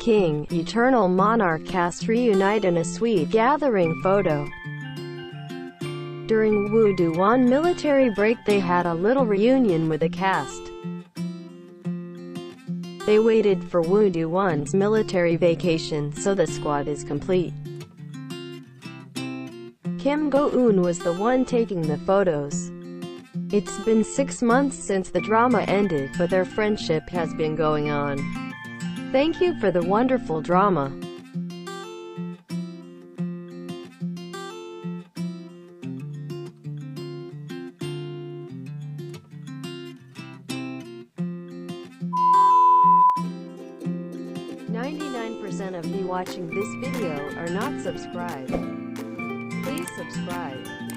King, Eternal Monarch cast reunite in a sweet gathering photo. During Woo Do-won military break they had a little reunion with the cast. They waited for Woo Do-won's military vacation, so the squad is complete. Kim Go-eun was the one taking the photos. It's been 6 months since the drama ended, but their friendship has been going on. Thank you for the wonderful drama. %, of you watching this video are not subscribed. Please subscribe.